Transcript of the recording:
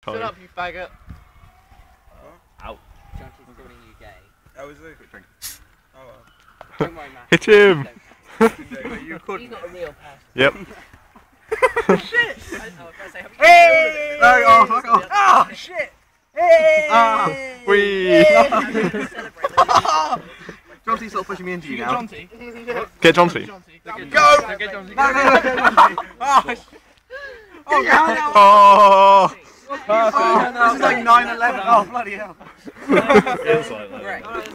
Shut up, you faggot. Ow. Junky's calling you gay. Oh, is it? Drink. Oh, well. Don't worry, Matt. Hit him! You could. He's not a real person. Yep. Shit! Hey! Oh, fuck off. Oh, shit! Hey! Wee! Jonty's sort of pushing me into you now. Jonty. Get Jonty. Go! Get Jonty. Oh, God! Oh! Perfect. This is like 9/11. Oh, bloody hell. It's like that. Right.